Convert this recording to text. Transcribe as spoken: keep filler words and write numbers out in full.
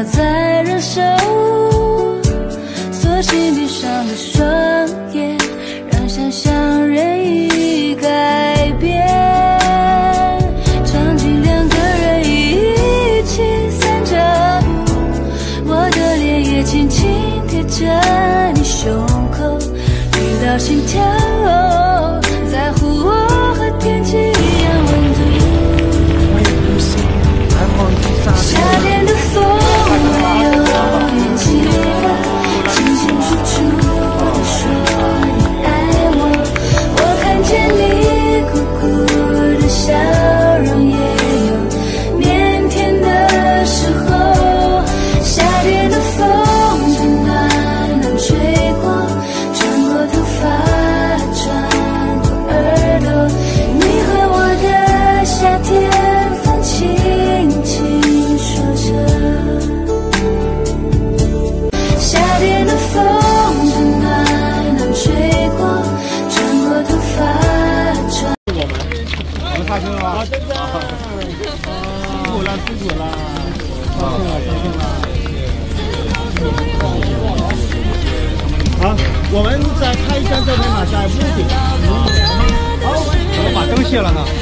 要再忍受，索性闭上了双眼，让想象任意改变。场景两个人一起散着步，我的脸也轻轻贴着你胸口，听到心跳，在乎我和天气一样温度。夏天的风没有语气的，清清楚楚地说你爱我。我看见你苦苦的笑容，也有腼腆的时候。夏天的风正暖暖吹过，穿过头发，穿过耳朵。你和我的夏天风轻轻说着，夏天的风正暖暖吹过，穿过头发，穿。 我们下车了吗？真的，辛苦了，辛苦了，高兴了，高兴了。好，我们再拍一张照片嘛，在屋顶。好，怎么把灯卸了呢？